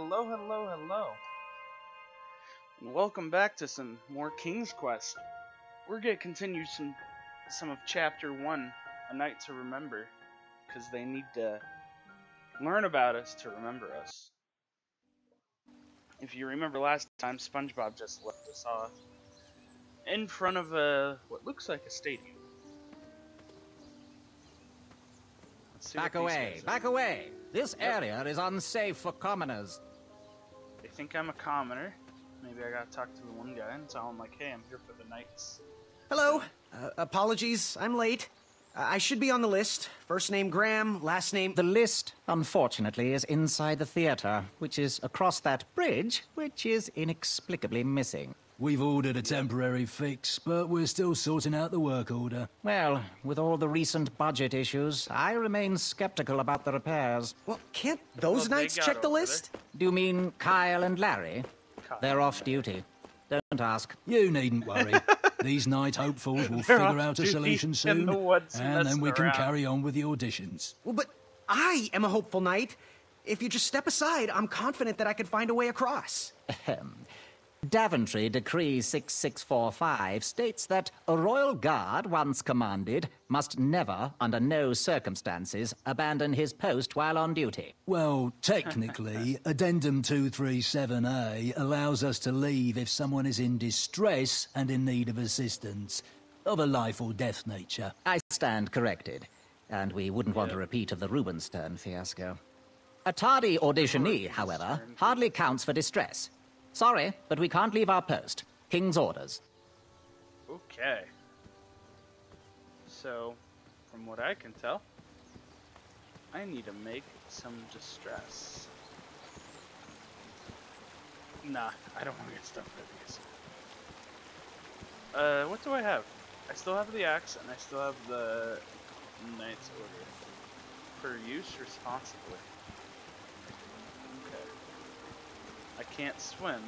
hello, hello, hello. And welcome back to some more King's Quest. We're going to continue some of Chapter 1, A Night to Remember, because they need to learn about us to remember us. If you remember last time, SpongeBob just left us off in front of what looks like a stadium. Back away, back away! This area is unsafe for commoners. They think I'm a commoner. Maybe I gotta talk to the one guy and tell him, like, hey, I'm here for the knights. Hello. Apologies, I'm late. I should be on the list. First name Graham, last name... The list, unfortunately, is inside the theater, which is across that bridge, which is inexplicably missing. We've ordered a temporary fix, but we're still sorting out the work order. Well, with all the recent budget issues, I remain skeptical about the repairs. Well, can't those knights check the list? Do you mean Kyle and Larry? They're off duty. Don't ask. You needn't worry. These night hopefuls will figure out a solution soon, and then we can carry on with the auditions. Well, but I am a hopeful knight. If you just step aside, I'm confident that I could find a way across. Daventry Decree 6645 states that a royal guard, once commanded, must never, under no circumstances, abandon his post while on duty. Well, technically, Addendum 237A allows us to leave if someone is in distress and in need of assistance, of a life or death nature. I stand corrected, and we wouldn't want a repeat of the Rubenstern fiasco. A tardy auditionee, however, hardly counts for distress. Sorry, but we can't leave our post. King's orders. Okay. So, from what I can tell, I need to make some distress. Nah, I don't want to get stuck with these. What do I have? I still have the axe, and I still have the Knight's Order. For use responsibly. I can't swim,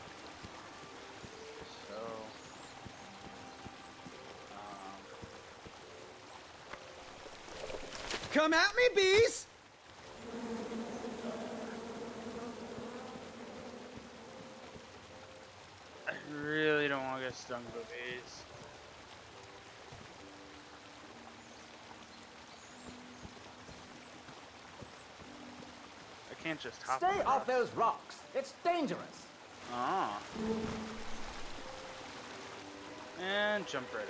so Come at me, bees! I really don't want to get stung by bees. I can't just hop. Stay off those rocks. It's dangerous. Ah. And jump right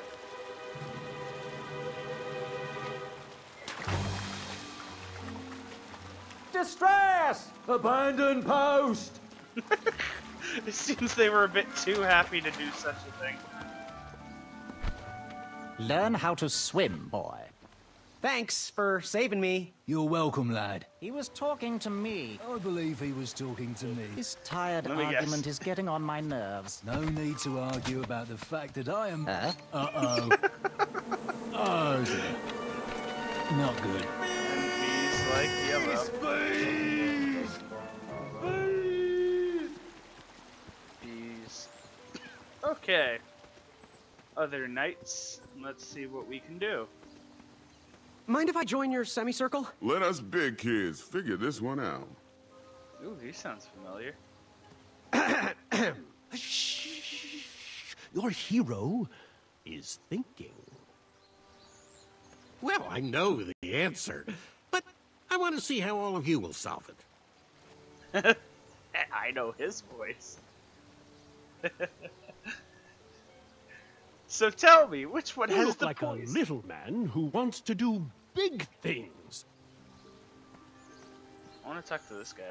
in. Distress! Abandon post! It seems they were a bit too happy to do such a thing. Learn how to swim, boy. Thanks for saving me. You're welcome, lad. He was talking to me. I believe he was talking to me. This tired argument is getting on my nerves. No need to argue about the fact that I am... Uh-oh. Oh, dear. Not good. And bees like yellow. Bees. Okay. Other knights. Let's see what we can do. Mind if I join your semicircle? Let us big kids figure this one out. Ooh, he sounds familiar. Shh. Your hero is thinking. Well, I know the answer, but I want to see how all of you will solve it. I know his voice. So tell me, which one You has look the like voice? a little man who wants to do big things. I want to talk to this guy.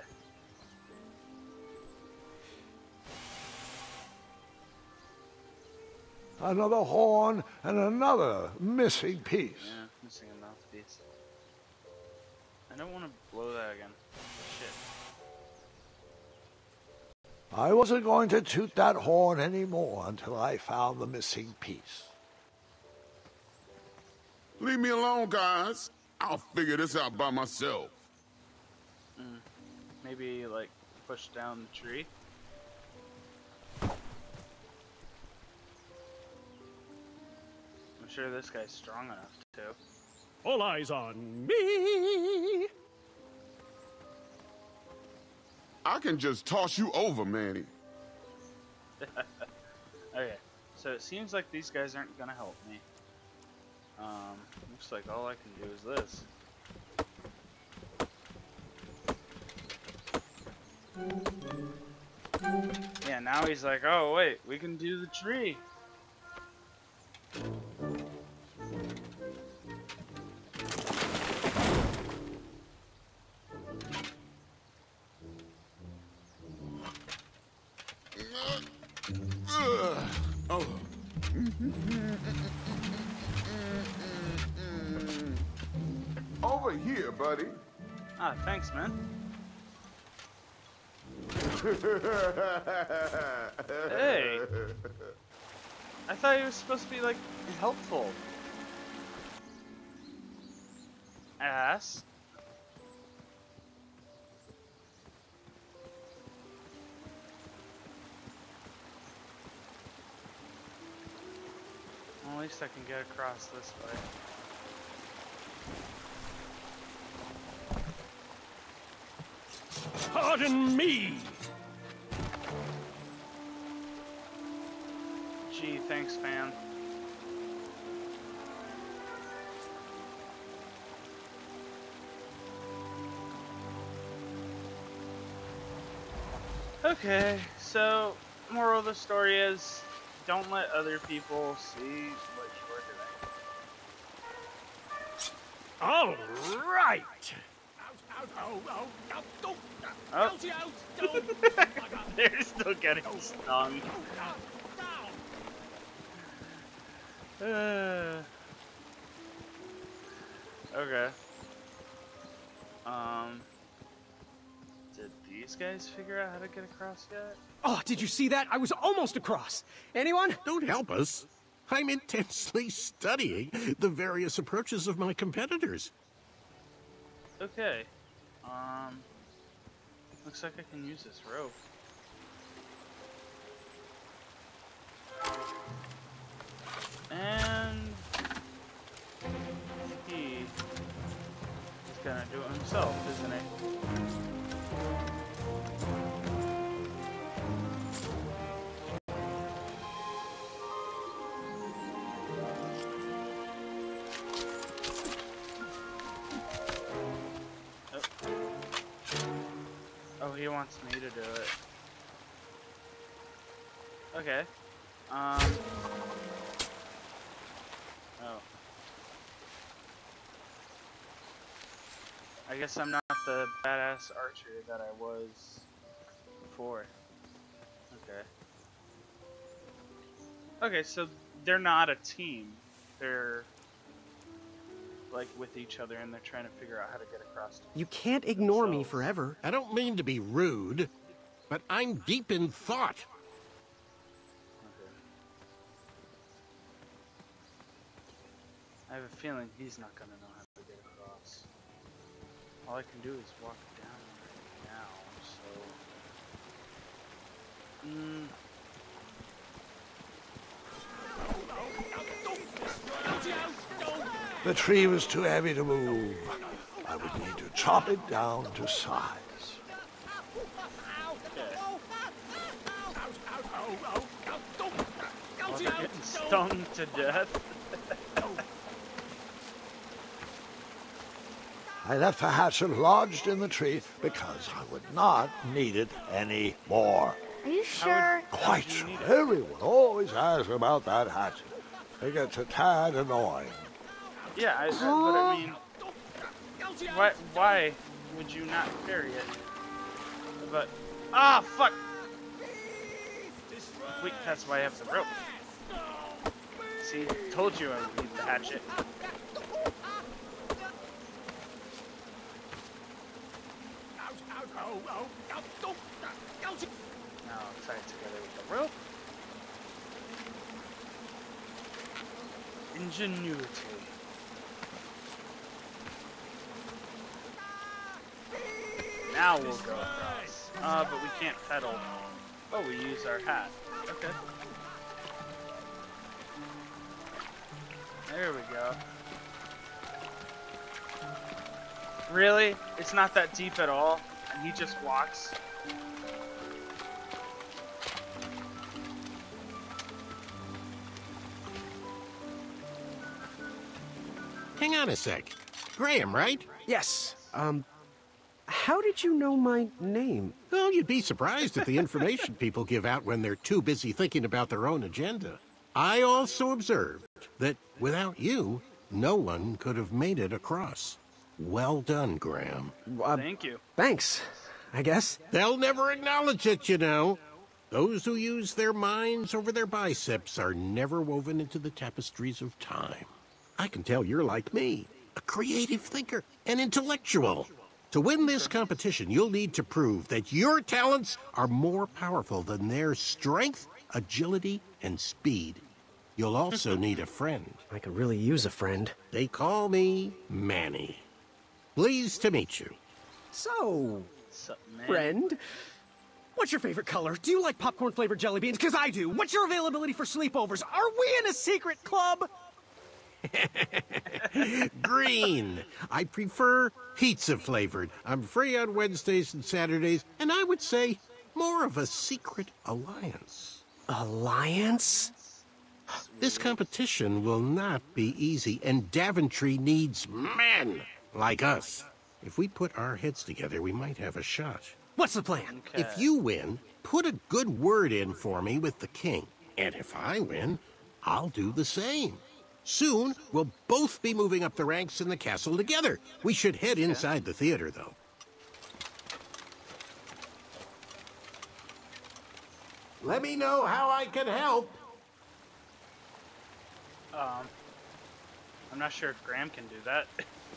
Another horn and another missing piece. Yeah, missing a mouthpiece. I don't want to blow that again. Shit. I wasn't going to toot that horn anymore until I found the missing piece. Leave me alone, guys. I'll figure this out by myself. Maybe, like, push down the tree. I'm sure this guy's strong enough to. All eyes on me. I can just toss you over, Manny. Okay, so it seems like these guys aren't gonna help me. Looks like all I can do is this. Yeah, now he's like, oh wait, we can do the tree. Oh. Over here, buddy. Ah, thanks, man. Hey. I thought he was supposed to be, like, helpful. Ass. Well, at least I can get across this way. Pardon me! Gee, thanks, fam. Okay, so moral of the story is don't let other people see what you're doing. All right! Oh. They're still getting stung. Okay. Did these guys figure out how to get across yet? Oh, did you see that? I was almost across. Anyone? Don't help us. I'm intensely studying the various approaches of my competitors. Okay. Looks like I can use this rope. And he is gonna do it himself, isn't he? Oh, he wants me to do it. Okay. Oh. I guess I'm not the badass archer that I was before. Okay. Okay, so they're not a team. They're like with each other and they're trying to figure out how to get across. You can't ignore me forever. I don't mean to be rude, but I'm deep in thought. Okay. I have a feeling he's not gonna know how to get across. All I can do is walk down right now, so... The tree was too heavy to move. I would need to chop it down to size. Okay. Oh, they're getting stung to death. I left the hatchet lodged in the tree because I would not need it anymore. Are you sure? Quite sure. Everyone always asks about that hatchet. It gets a tad annoying. Yeah, but I mean, why would you not carry it? But, fuck! Wait, that's why I have the rope. See, told you I would need the hatchet. Now tie it together with the rope. Ingenuity. Now we'll go across. But we can't pedal. Oh, we use our hat. Okay. There we go. Really? It's not that deep at all? I He just walks. Hang on a sec. Graham, right? Yes. How did you know my name? Well, you'd be surprised at the information people give out when they're too busy thinking about their own agenda. I also observed that without you, no one could have made it across. Well done, Graham. Thank you. Thanks, I guess. They'll never acknowledge it, you know. Those who use their minds over their biceps are never woven into the tapestries of time. I can tell you're like me, a creative thinker, an intellectual. To win this competition, you'll need to prove that your talents are more powerful than their strength, agility, and speed. You'll also need a friend. I could really use a friend. They call me Manny. Pleased to meet you. So, What's up, man? friend, what's your favorite color? Do you like popcorn-flavored jelly beans? Because I do. What's your availability for sleepovers? Are we in a secret club? Green. I prefer pizza-flavored. I'm free on Wednesdays and Saturdays, and I would say more of a secret alliance. Alliance? This competition will not be easy, and Daventry needs men like us. If we put our heads together, we might have a shot. What's the plan? Okay. If you win, put a good word in for me with the king. And if I win, I'll do the same. Soon, we'll both be moving up the ranks in the castle together. We should head inside the theater, though. Let me know how I can help. I'm not sure if Graham can do that.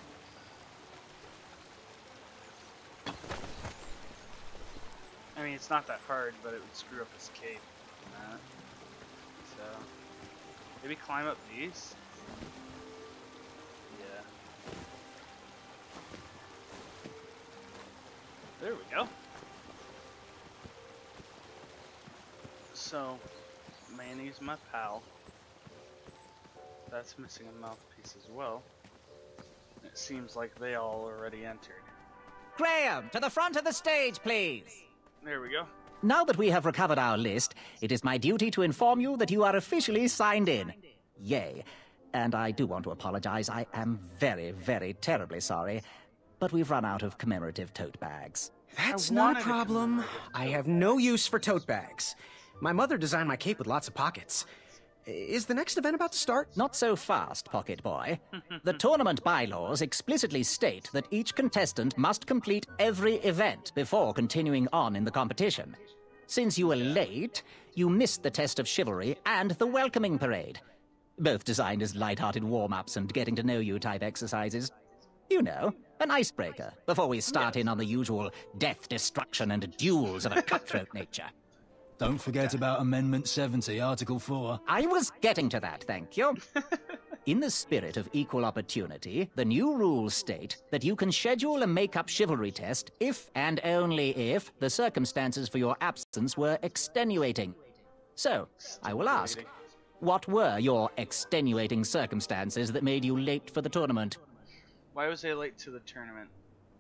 I mean, it's not that hard, but it would screw up his cape. So, maybe climb up these? Yeah. There we go. So, Manny's my pal. That's missing a mouthpiece as well. It seems like they all already entered. Graham, to the front of the stage, please. There we go. Now that we have recovered our list, it is my duty to inform you that you are officially signed in. Yay. And I do want to apologize. I am very, very terribly sorry. But we've run out of commemorative tote bags. That's I not a wanted a problem. I have no use for tote bags. My mother designed my cape with lots of pockets. Is the next event about to start? Not so fast, pocket boy. The tournament bylaws explicitly state that each contestant must complete every event before continuing on in the competition. Since you were late, you missed the test of chivalry and the welcoming parade. Both designed as light-hearted warm-ups and getting-to-know-you type exercises. You know, an icebreaker before we start in on the usual death, destruction, and duels of a cutthroat nature. Don't forget about Amendment 70, Article 4. I was getting to that, thank you. In the spirit of equal opportunity, the new rules state that you can schedule a make-up chivalry test if and only if the circumstances for your absence were extenuating. So, I will ask, what were your extenuating circumstances that made you late for the tournament? Why was I late to the tournament?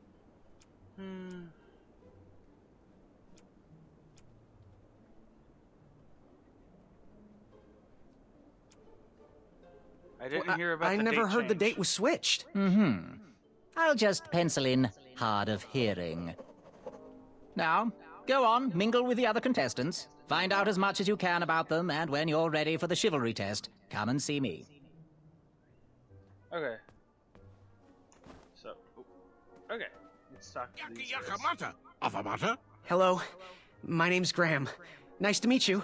I didn't hear about I the never date heard the change. date was switched. I'll just pencil in hard of hearing. Now, go on, mingle with the other contestants. Find out as much as you can about them, and when you're ready for the chivalry test, come and see me. Okay. So, okay. Let's talk to these guys. Yakamata. Afamata. Hello, my name's Graham. Nice to meet you.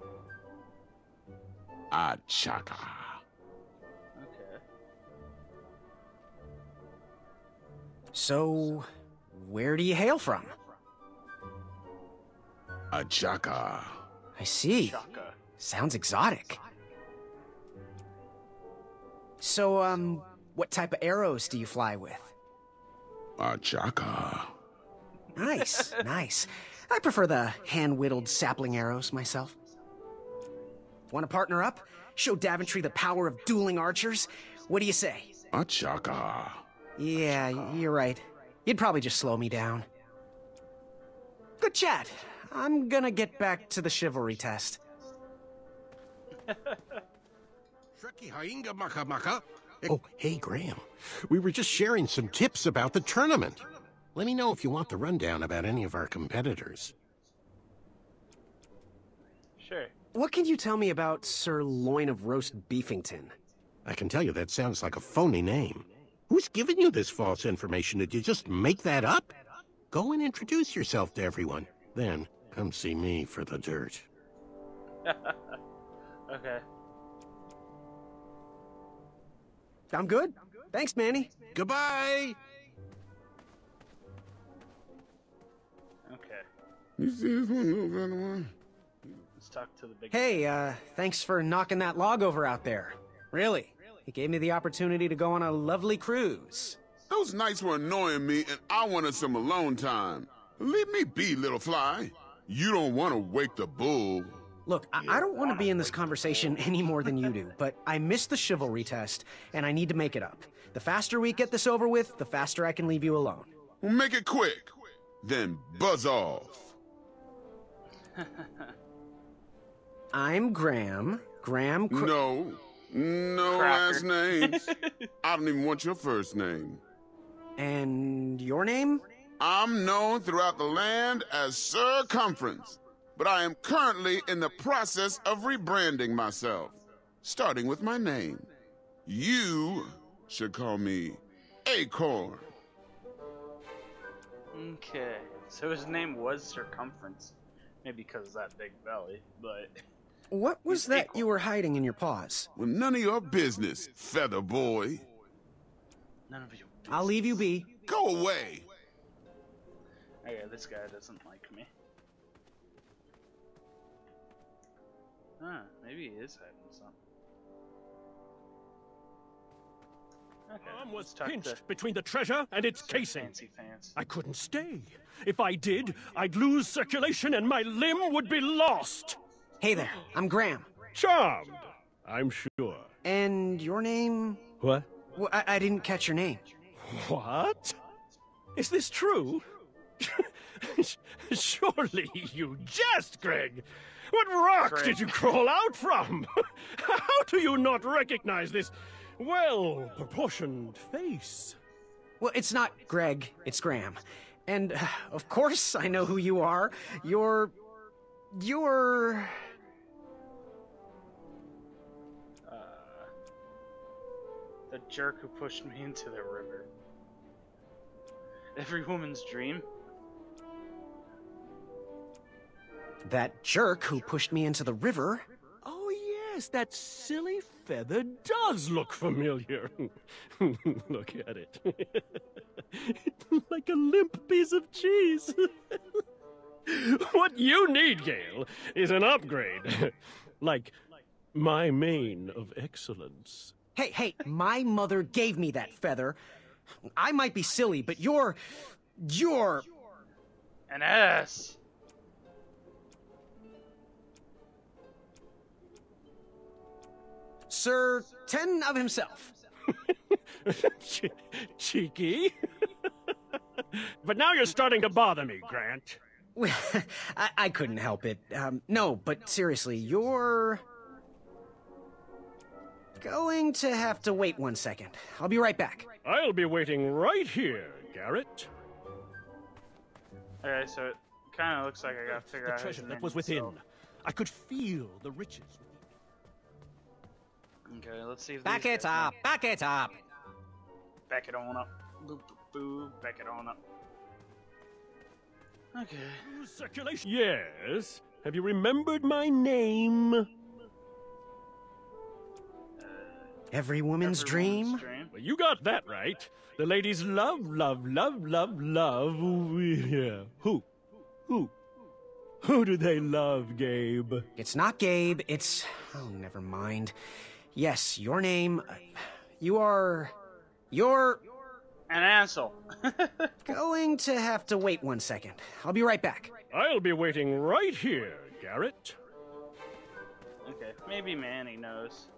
Achaka. Okay. So, where do you hail from? Achaka. I see. Shaka. Sounds exotic. So, what type of arrows do you fly with? Achaka. Nice, nice. I prefer the hand-whittled sapling arrows myself. Want to partner up? Show Daventry the power of dueling archers? What do you say? Achaka. Yeah, you're right. You'd probably just slow me down. Good chat. I'm gonna get back to the chivalry test. Oh, hey, Graham. We were just sharing some tips about the tournament. Let me know if you want the rundown about any of our competitors. Sure. What can you tell me about Sir Loin of Roast Beefington? I can tell you that sounds like a phony name. Who's giving you this false information? Did you just make that up? Go and introduce yourself to everyone. Then, come see me for the dirt. Okay. I'm good. Thanks, Manny. Goodbye! Okay. You see this one, little better one? Let's talk to the big. Hey, thanks for knocking that log over out there. Really. It gave me the opportunity to go on a lovely cruise. Those nights were annoying me, and I wanted some alone time. Leave me be, little fly. You don't want to wake the bull. Look, I don't want to be in this conversation any more than you do, but I missed the chivalry test, and I need to make it up. The faster we get this over with, the faster I can leave you alone. Well, make it quick. Then buzz off. I'm Graham. No last names. I don't even want your first name. And your name? I'm known throughout the land as Circumference, but I am currently in the process of rebranding myself, starting with my name. You should call me Acorn. Okay. So his name was Circumference. Maybe because of that big belly, but... What was that you were hiding in your paws? Well, none of your business, feather boy. None of you. I'll leave you be. Go away. Okay, this guy doesn't like me. Huh, maybe he is hiding something. Okay, Arm was talk pinched to between the treasure and its casing. Fancy Pants. I couldn't stay. If I did, I'd lose circulation and my limb would be lost. Hey there, I'm Graham. Charmed, I'm sure. And your name? What? Well, I didn't catch your name. What? Is this true? Surely you jest, Greg. What rock did you crawl out from? How do you not recognize this well-proportioned face? Well, it's not Greg, it's Graham. And, of course, I know who you are. You're... The jerk who pushed me into the river. Every woman's dream? That jerk who pushed me into the river? Oh, yes, that silly feather does look familiar. Look at it. Like a limp piece of cheese. What you need, Gale, is an upgrade. Like my mane of excellence. Hey, my mother gave me that feather. I might be silly, but you're... An ass. Sir Ten of himself. Cheeky. But now you're starting to bother me, Grant. Well, I couldn't help it. No, but seriously, you're... going to have to wait 1 second. I'll be right back. I'll be waiting right here, Garrett. Okay, so it kind of looks like I gotta figure The out treasure his that name was within. myself. I could feel the riches. Okay, let's see if Back these it guys up! Back it up! Back it on up. Boop, boop, boop. Back it on up. Okay. Circulation. Yes. Have you remembered my name? Every woman's dream? Well, you got that right. The ladies love. Yeah. Who? Who do they love, Gabe? It's not Gabe, it's... Oh, never mind. Yes, your name... You're... An asshole. going to have to wait 1 second. I'll be right back. I'll be waiting right here, Garrett. Okay, maybe Manny knows.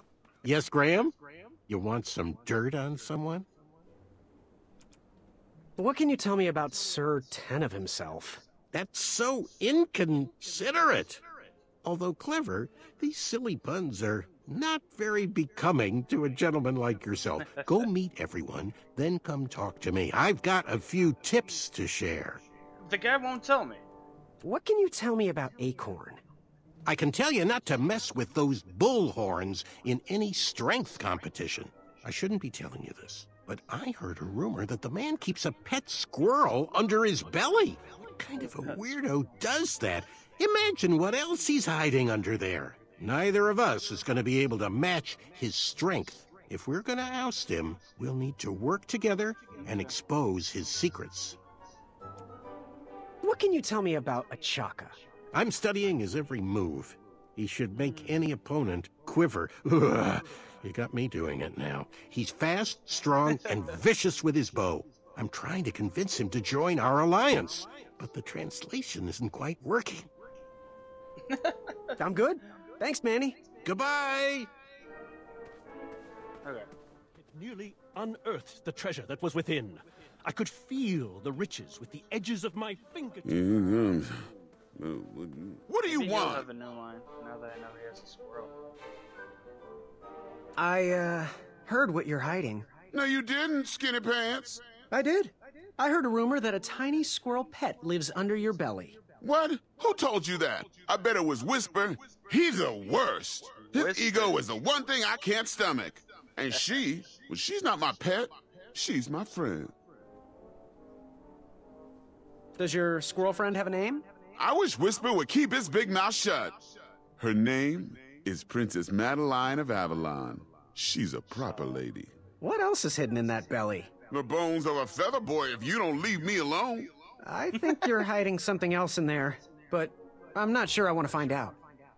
Yes, Graham? You want some dirt on someone? What can you tell me about Sir Ten of himself? That's so inconsiderate. Although clever, these silly puns are not very becoming to a gentleman like yourself. Go meet everyone, then come talk to me. I've got a few tips to share. The guy won't tell me. What can you tell me about Acorn? I can tell you not to mess with those bullhorns in any strength competition. I shouldn't be telling you this, but I heard a rumor that the man keeps a pet squirrel under his belly. What kind of a weirdo does that? Imagine what else he's hiding under there. Neither of us is going to be able to match his strength. If we're going to oust him, we'll need to work together and expose his secrets. What can you tell me about Achaka? I'm studying his every move. He should make any opponent quiver. Ugh, you got me doing it now. He's fast, strong, and vicious with his bow. I'm trying to convince him to join our alliance, but the translation isn't quite working. I'm good. Thanks, Manny. Goodbye! Okay. It nearly unearthed the treasure that was within. I could feel the riches with the edges of my fingertips. What do you Maybe he'll want? have a new line now that I know he has a squirrel. I, heard what you're hiding. No, you didn't, Skinny Pants. I did. I heard a rumor that a tiny squirrel pet lives under your belly. What? Who told you that? I bet it was Whisper. He's the worst. His Whisper. ego is the one thing I can't stomach. And she's not my pet. She's my friend. Does your squirrel friend have a name? I wish Whisper would keep his big mouth shut. Her name is Princess Madeline of Avalon. She's a proper lady. What else is hidden in that belly? The bones of a feather boy if you don't leave me alone. I think you're hiding something else in there, but I'm not sure I want to find out.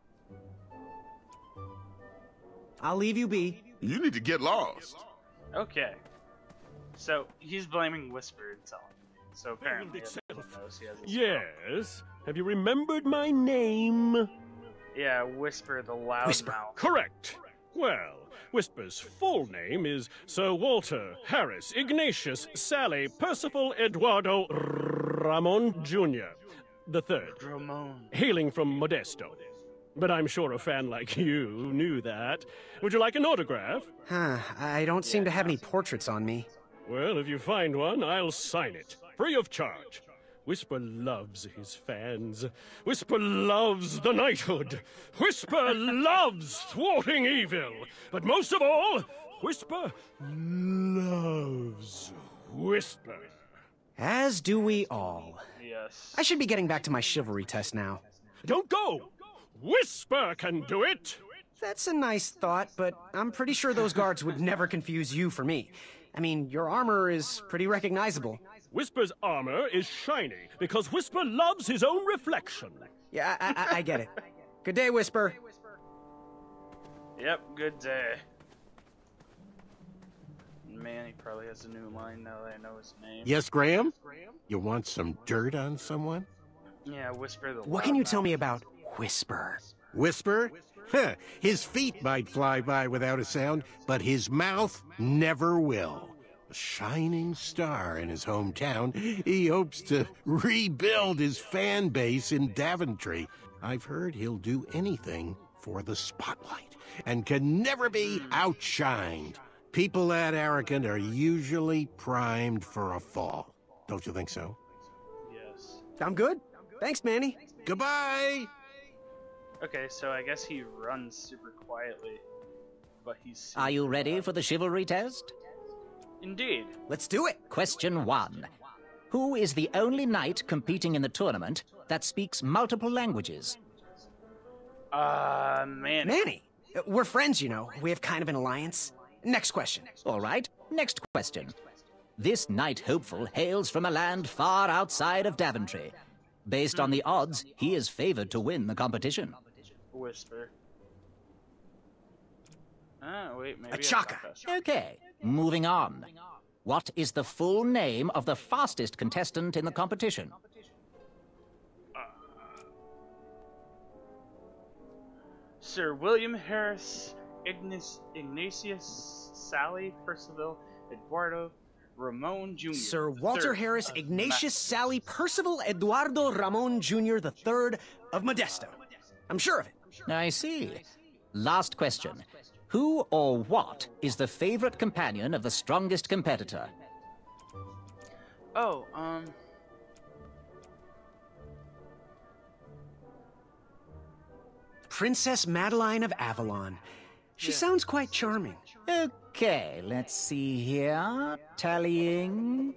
I'll leave you be. You need to get lost. Okay. So he's blaming Whisper and telling me. So apparently everyone knows he has a squirrel. Yes. Have you remembered my name? Yeah, Whisper the Loudmouth. Correct. Well, Whisper's full name is Sir Walter Harris Ignatius Sally Percival Eduardo Ramon Jr. the Third, Ramon. hailing from Modesto. But I'm sure a fan like you knew that. Would you like an autograph? Huh, I don't seem to have any portraits on me. Well, if you find one, I'll sign it, free of charge. Whisper loves his fans. Whisper loves the knighthood. Whisper loves thwarting evil. But most of all, Whisper loves Whisper. As do we all. Yes. I should be getting back to my chivalry test now. Don't go! Whisper can do it! That's a nice thought, but I'm pretty sure those guards would never confuse you for me. I mean, your armor is pretty recognizable. Whisper's armor is shiny because Whisper loves his own reflection. Yeah, I get it. Good day, Whisper. Yep, good day. Man, he probably has a new line now that I know his name. Yes, Graham? You want some dirt on someone? Yeah, Whisper the What can you Loudmouth. tell me about Whisper? Whisper? Huh, his feet might fly by without a sound, but his mouth never will. A shining star in his hometown, he hopes to rebuild his fan base in Daventry. I've heard he'll do anything for the spotlight and can never be outshined. People that arrogant are usually primed for a fall. Don't you think so? Yes. I'm good. Thanks, Manny. Goodbye! Okay, so I guess he runs super quietly, but he's... Are you ready for the chivalry test? Indeed. Let's do it. Question 1. Who is the only knight competing in the tournament that speaks multiple languages? Manny. Manny. We're friends, you know. We have kind of an alliance. Next question. All right, next question. This knight hopeful hails from a land far outside of Daventry. Based on the odds, he is favored to win the competition. Whisper. Wait, maybe... Achaka. Okay, moving on. What is the full name of the fastest contestant in the competition? Sir William Harris Ignatius Sally Percival Eduardo Ramon Jr. Sir Walter Harris Ignatius Sally Percival Eduardo Ramon Jr. III of Modesto. I'm sure of it. I see. Last question. Who or what is the favorite companion of the strongest competitor? Oh, Princess Madeline of Avalon. She sounds quite charming. Okay, let's see here. Tallying.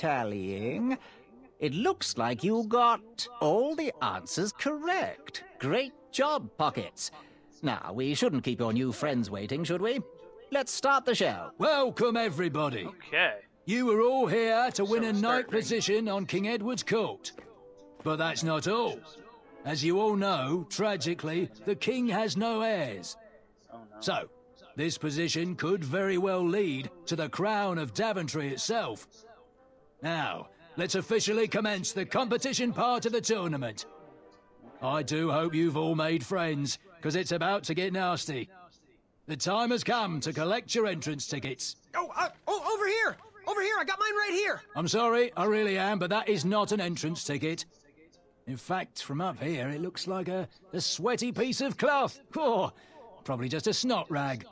It looks like you got all the answers correct. Great job, Pockets. Now, we shouldn't keep your new friends waiting, should we? Let's start the show. Welcome, everybody. okay. You are all here to win a So knight starting. position on King Edward's court. But that's not all. As you all know, tragically, the king has no heirs. Oh no. So, this position could very well lead to the crown of Daventry itself. Now, let's officially commence the competition part of the tournament. I do hope you've all made friends, because it's about to get nasty. The time has come to collect your entrance tickets. Oh, over here! Over here, I got mine right here! I'm sorry, I really am, but that is not an entrance ticket. In fact, from up here, it looks like a sweaty piece of cloth. Oh, probably just a snot rag.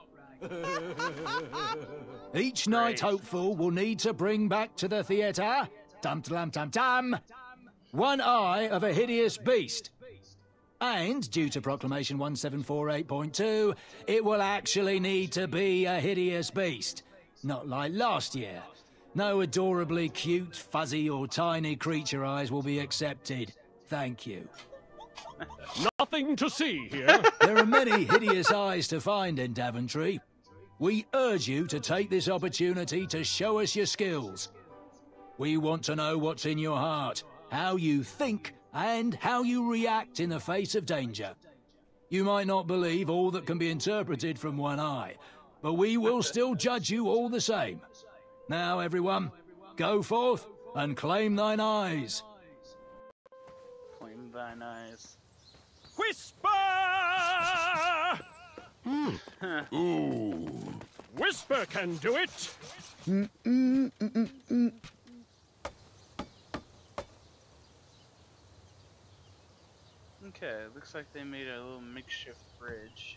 Each knight hopeful will need to bring back to the theatre, dum-dum-dum-dum, one eye of a hideous beast. And, due to Proclamation 1748.2, it will actually need to be a hideous beast. Not like last year. No adorably cute, fuzzy or tiny creature eyes will be accepted. Thank you. Nothing to see here. There are many hideous eyes to find in Daventry. We urge you to take this opportunity to show us your skills. We want to know what's in your heart, how you think, and how you react in the face of danger. You might not believe all that can be interpreted from one eye, but we will still judge you all the same. Now, everyone, go forth and claim thine eyes. Claim thine eyes. Whisper! Ooh. Whisper can do it. Okay, looks like they made a little makeshift bridge.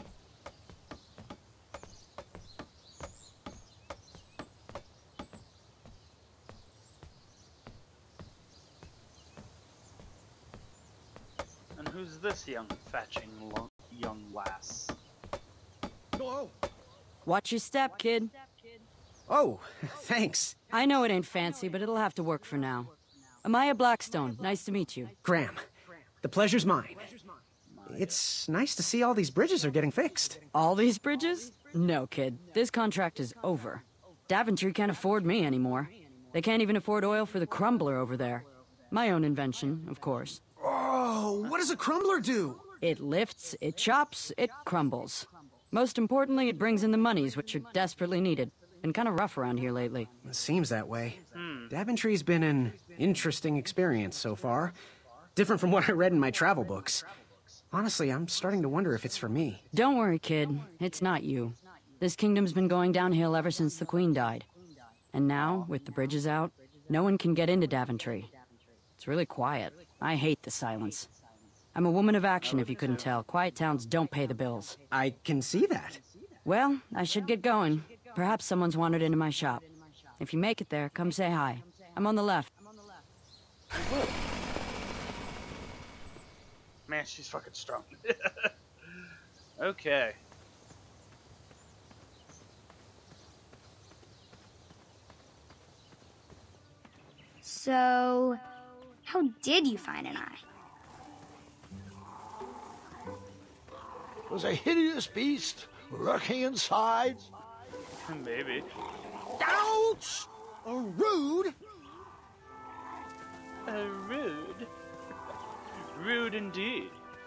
And who's this young young lass? Hello. Watch your step, kid. Oh, thanks. I know it ain't fancy, but it'll have to work for now. Amaya Blackstone, nice to meet you. Graham, the pleasure's mine. It's nice to see all these bridges are getting fixed. All these bridges? No, kid. This contract is over. Daventry can't afford me anymore. They can't even afford oil for the crumbler over there. My own invention, of course. Oh, what does a crumbler do? It lifts, it chops, it crumbles. Most importantly, it brings in the monies, which are desperately needed. Been kind of rough around here lately. It seems that way. Daventry's been an interesting experience so far. Different from what I read in my travel books. Honestly, I'm starting to wonder if it's for me. Don't worry, kid. It's not you. This kingdom's been going downhill ever since the Queen died. And now, with the bridges out, no one can get into Daventry. It's really quiet. I hate the silence. I'm a woman of action, if you couldn't tell. Quiet towns don't pay the bills. I can see that. Well, I should get going. Perhaps someone's wandered into my shop. If you make it there, come say hi. I'm on the left. Man, she's fucking strong. Okay. So, how did you find an eye? It was a hideous beast lurking inside. Maybe. Ouch! Rude! Rude. Rude indeed.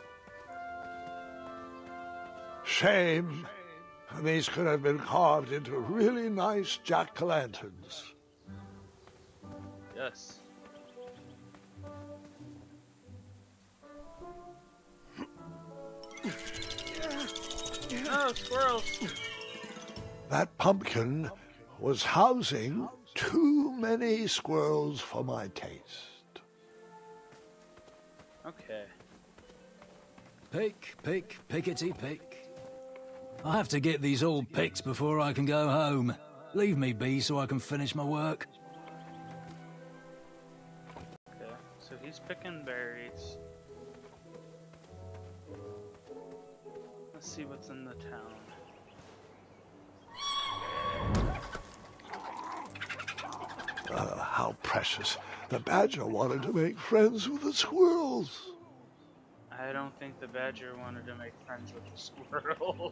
Shame. These could have been carved into really nice jack-o'-lanterns. Yes. Oh, squirrels. That pumpkin was housing 2 many squirrels for my taste. Okay. Pick, pick, pickety pick. I have to get these all picked before I can go home. Leave me be so I can finish my work. Okay, so he's picking berries. Let's see what's in the town. How precious. The badger wanted to make friends with the squirrels. I don't think the badger wanted to make friends with the squirrels.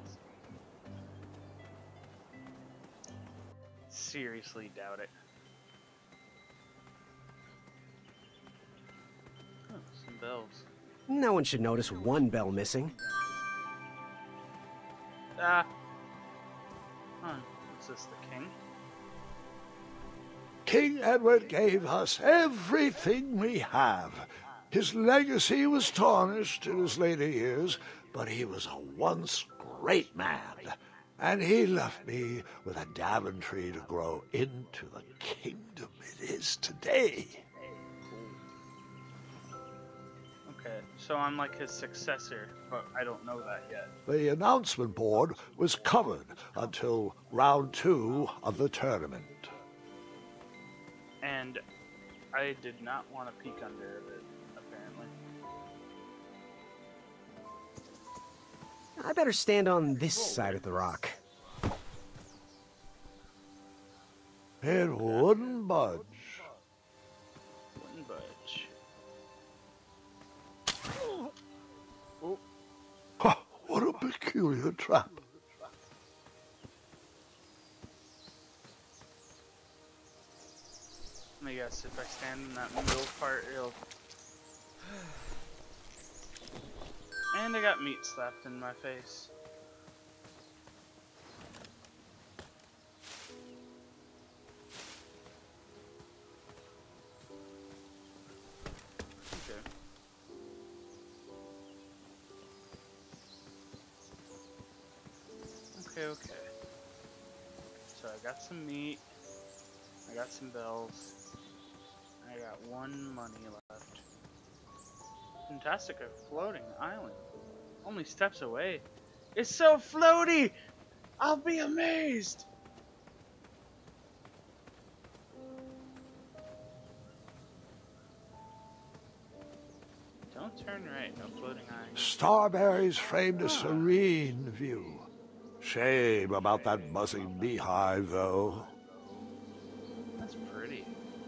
Seriously doubt it. Oh, some bells. No one should notice one bell missing. Ah. Huh. Is this the king? King Edward gave us everything we have. His legacy was tarnished in his later years, but he was a once great man. And he left me with a Daventry to grow into the kingdom it is today. Okay, so I'm like his successor, but I don't know that yet. The announcement board was covered until round 2 of the tournament. And I did not want to peek under it, apparently. I better stand on this side of the rock. It wouldn't budge. Wouldn't budge. Oh, what a peculiar trap. Let me guess, if I stand in that middle part, it'll... And I got meat slapped in my face. Okay. So I got some meat, I got some bells, and I got 1 money left. Fantastic, a floating island. Only steps away. It's so floaty! I'll be amazed! Don't turn right, no floating island. Starberries framed a serene view. Shame about that buzzing beehive, though. That's pretty.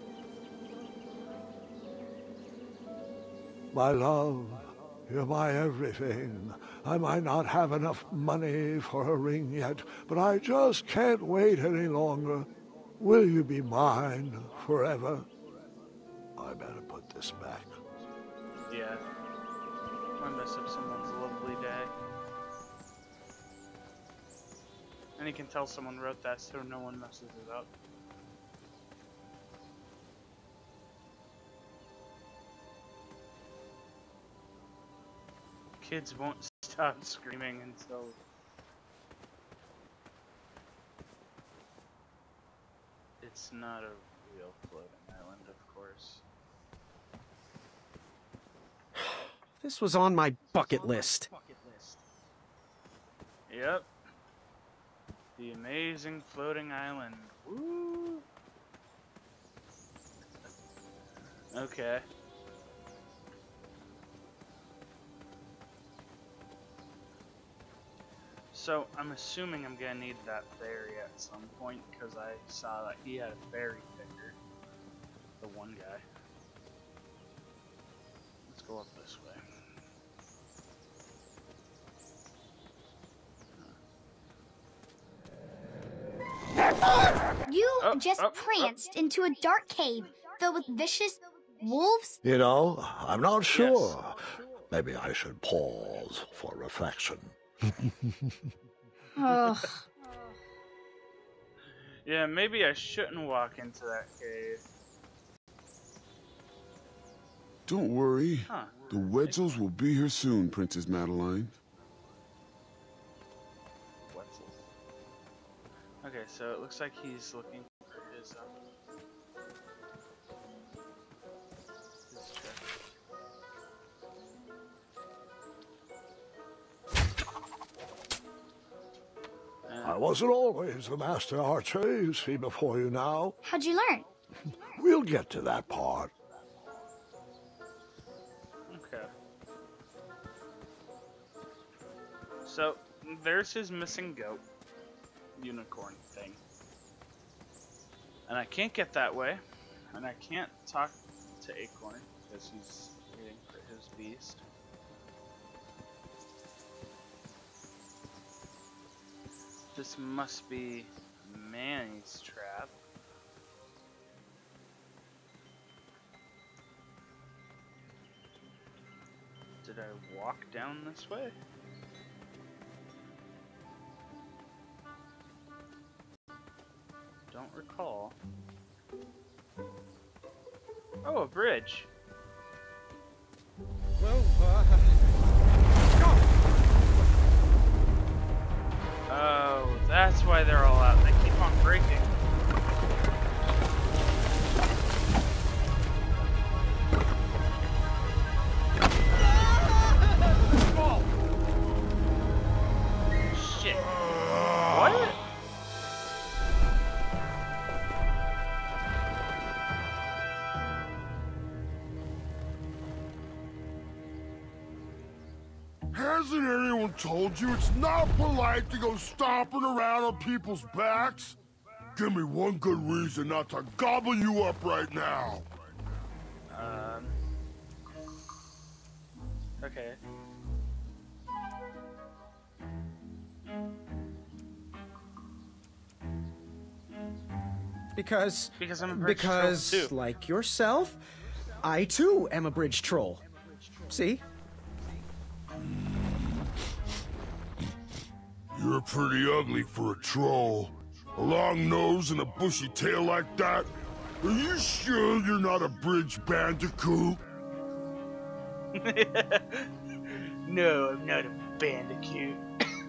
My love, you're my everything. I might not have enough money for a ring yet, but I just can't wait any longer. Will you be mine forever? I better put this back. Yeah. Might mess up someone's lovely day. And you can tell someone wrote that so no one messes it up. Kids won't stop screaming until... It's not a real floating island, of course. This was on my bucket list. Yep. The amazing floating island. Woo! Okay. So, I'm assuming I'm gonna need that berry at some point, because I saw that he had a berry picker. The one guy. Let's go up this way. You just pranced into a dark cave filled with vicious wolves? You know, I'm not sure. Maybe I should pause for reflection. Ugh. Yeah, maybe I shouldn't walk into that cave. Don't worry. The Wetzels will be here soon, Princess Madeline. Okay, so it looks like he's looking for his I wasn't always the master archer you see before you now. How'd you learn? We'll get to that part. Okay. So, there's his missing goat. Unicorn thing. And I can't get that way. And I can't talk to Acorn because he's waiting for his beast. This must be Manny's trap. Did I walk down this way? Don't recall. Oh, a bridge. Well, Oh, that's why they're all out. They keep on breaking. Shit. What? Hasn't anyone told you it's not polite to go stomping around on people's backs? Give me one good reason not to gobble you up right now. Okay. Because I'm a bridge troll too. like yourself, I too am a bridge troll. See? You're pretty ugly for a troll. A long nose and a bushy tail like that? Are you sure you're not a bridge bandicoot? No, I'm not a bandicoot.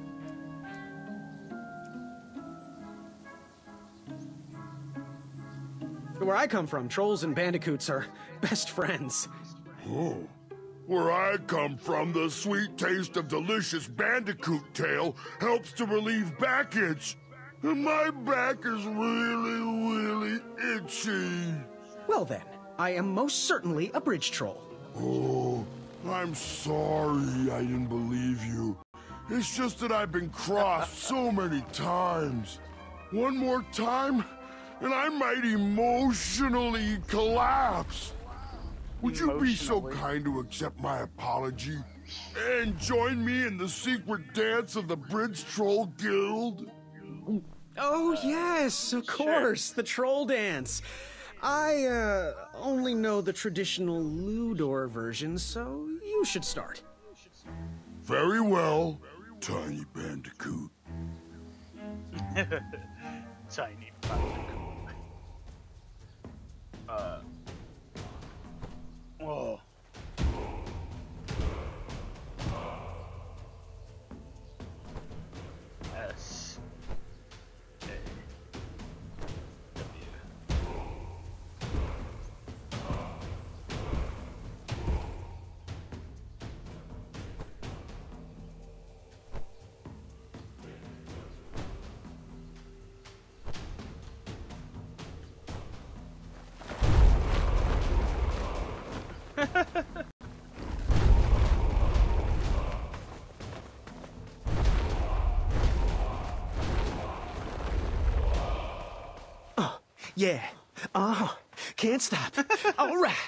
Where I come from, trolls and bandicoots are best friends. Oh. Where I come from, the sweet taste of delicious bandicoot tail helps to relieve backage. And my back is really itchy. Well then, I am most certainly a bridge troll. Oh, I'm sorry I didn't believe you. It's just that I've been crossed so many times. One more time, and I might emotionally collapse. Would you be so kind to accept my apology and join me in the secret dance of the Bridge Troll Guild? Oh yes, of course, the troll dance. I only know the traditional Ludor version, so you should start. Very well, Tiny Bandicoot. Tiny bandicoot. Whoa. S. A. Oh, yeah. Oh, can't stop. All right.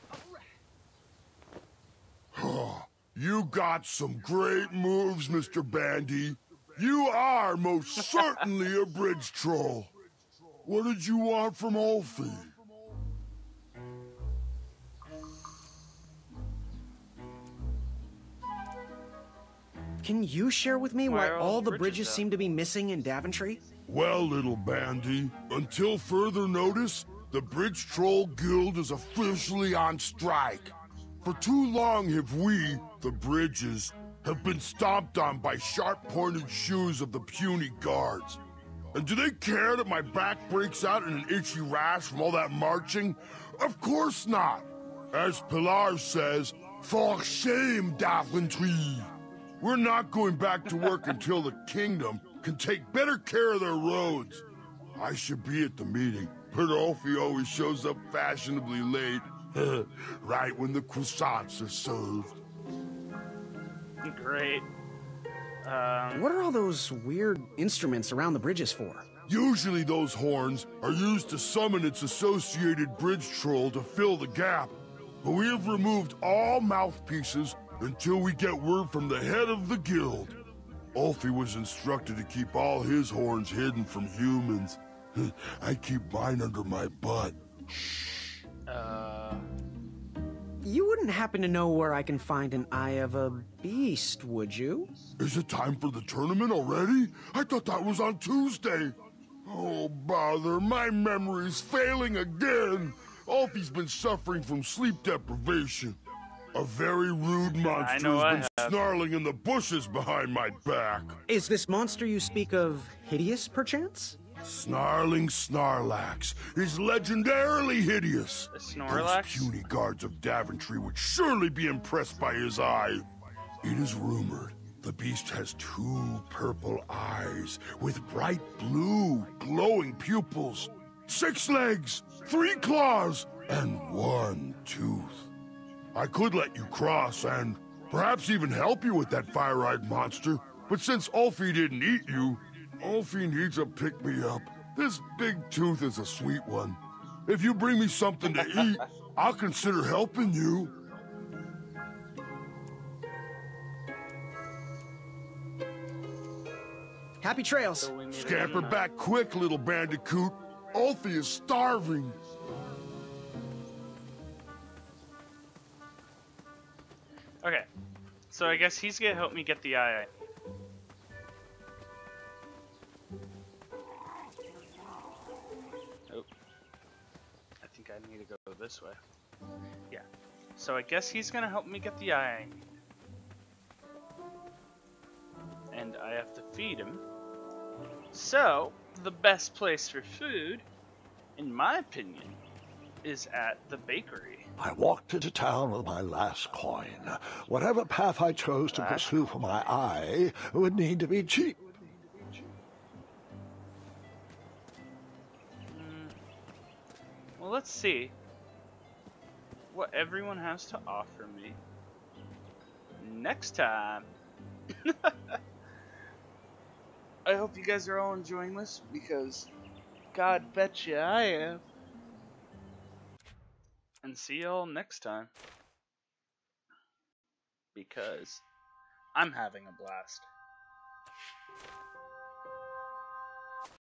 You got some great moves, Mr. Bandy. You are most certainly a bridge troll. What did you want from Olfie? Can you share with me why Why are all the bridges bridges up? seem to be missing in Daventry? Well, little Bandy, until further notice, the Bridge Troll Guild is officially on strike. For too long have we, the bridges, have been stomped on by sharp-pointed shoes of the puny guards. And do they care that my back breaks out in an itchy rash from all that marching? Of course not. As Pilar says, for shame, Daventry. We're not going back to work until the kingdom can take better care of their roads. I should be at the meeting, but Alfie always shows up fashionably late. Right when the croissants are served. Great. What are all those weird instruments around the bridges for? Usually those horns are used to summon its associated bridge troll to fill the gap. But we have removed all mouthpieces until we get word from the head of the guild. Alfie was instructed to keep all his horns hidden from humans. I keep mine under my butt. You wouldn't happen to know where I can find an Eye of a Beast, would you? Is it time for the tournament already? I thought that was on Tuesday. Oh, bother, my memory's failing again. Alfie's been suffering from sleep deprivation. A very rude monster has been snarling in the bushes behind my back. Is this monster you speak of hideous, perchance? Snarling Snarlax is legendarily hideous. The Snorlax? Those puny guards of Daventry would surely be impressed by his eye. It is rumored the beast has 2 purple eyes with bright blue, glowing pupils, 6 legs, 3 claws, and 1 tooth. I could let you cross and perhaps even help you with that fire-eyed monster, but since Alfie didn't eat you, Alfie needs a pick-me-up. This big tooth is a sweet one. If you bring me something to eat, I'll consider helping you. Happy trails. Scamper back quick, little bandicoot. Alfie is starving. Okay, so I guess he's gonna help me get the eye. Oh, I think I need to go this way. Yeah, so I guess he's gonna help me get the eye I need. And I have to feed him. So, the best place for food, in my opinion, is at the bakery. I walked into town with my last coin. Whatever path I chose to pursue for my eye would need to be cheap. Well, let's see what everyone has to offer me next time. I hope you guys are all enjoying this, because God betcha I am. And see y'all next time, because I'm having a blast.